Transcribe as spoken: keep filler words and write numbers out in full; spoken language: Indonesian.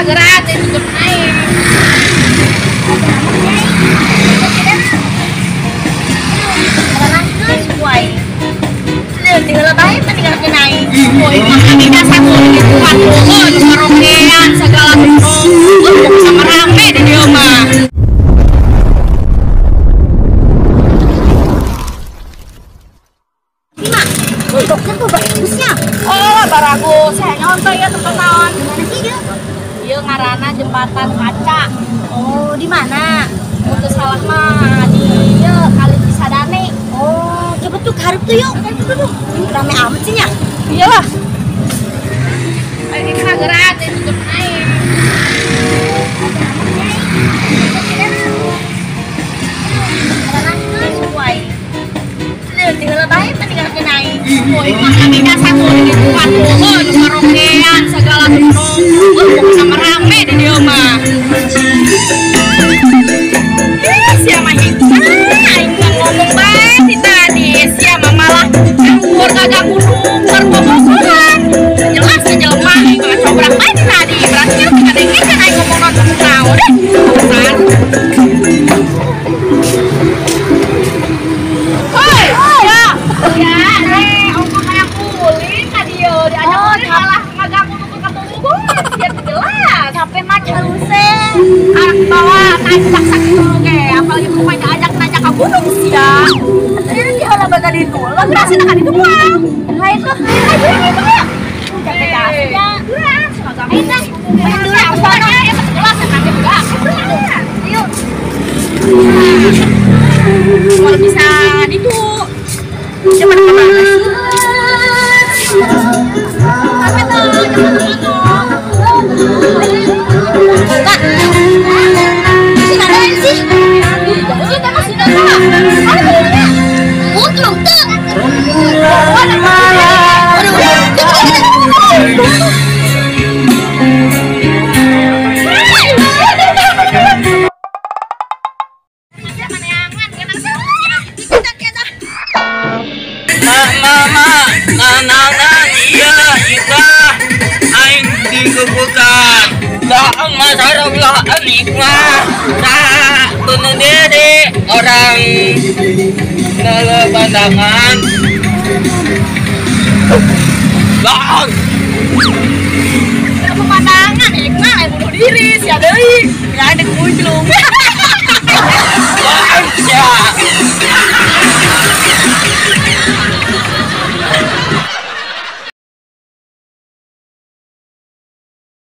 gerak itu naik. Tinggal baik tinggal naik. Boy makanya dasar tuh gitu kan. Oh, karaokean segala macam. Oh, sama rame di dia mah. Untuknya tuh bagusnya. Oh, baragus. Saya nyontong ya teman-teman. Gimana sih dia? Dia ngarana jembatan kaca. Oh, di mana? Untuk salah mah di dia kali Cisadane. Oh, coba tuh harap tuh yuk. Kan tuh tuh. Rame amat sih nya. Iyalah. Ini kan gerak itu naik. Tinggal baik tinggal naik. Boy makanya dasar tuh gitu kan. Oh, karaokean segala macam. Oh, sama rame di dia mah. Eh, siapa itu? Aing ngomong baik tadi. Siapa malah keluar kagak gudung berbobogohan. Jelas jelema nggak coba baik tadi. Berarti kan ada yang kan aing ngomong nonton tahu deh. Kan. Ya, eh, omong kayak kulit tadi yo, diajak kulit malah ngagak kudu ke ketemu banget, biar jelas. Capek mah calusen. Anak bawa naik saksak dulu ke, apalagi pokoknya diajak najak ke gunung sih ya. Ini dia lah bakal di dulu, berhasil nak di doang. Nah itu, ayo itu ya. Capek capek ya. Ayo dah, ayo dulu aku sana, ya jelas nanti juga. Yuk. Kalau bisa itu. Cuman kemana sih? Apa tuh? Kak, sih ada yang sih? Jadi kita masih ada. Ada belumnya? Untung tuh. Nanangan iya kita aing dikebukan daang masalah nikmah tak bunuh diri orang nala pandangan bang pemandangan nikmah bunuh diri si adai ya ada kunjung